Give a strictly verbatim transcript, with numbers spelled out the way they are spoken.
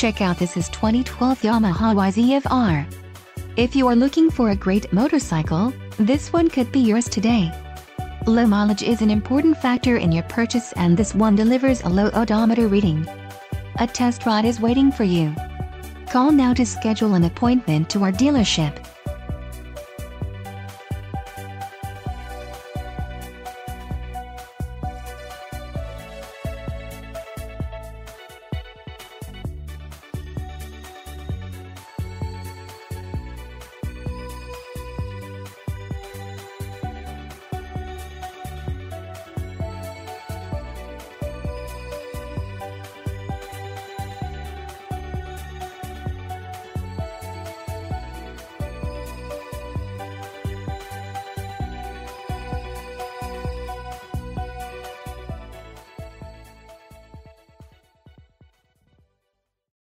Check out this is twenty twelve Yamaha Y Z F R. If you are looking for a great motorcycle, this one could be yours today. Low mileage is an important factor in your purchase, and this one delivers a low odometer reading. A test ride is waiting for you. Call now to schedule an appointment to our dealership.